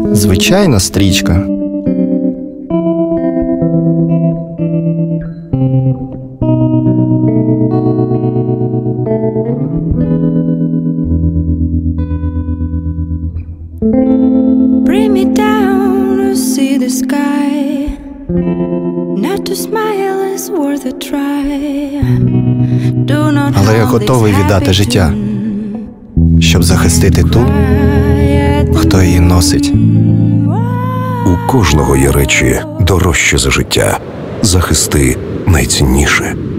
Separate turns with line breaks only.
Звичайна стрічка.
Bring me down to see the sky. Not to smile is worth a try. Do not
Але я готовий віддати життя, щоб захистити ту, хто її носить.
У кожного є речі дорожче за життя. Захисти найцінніше.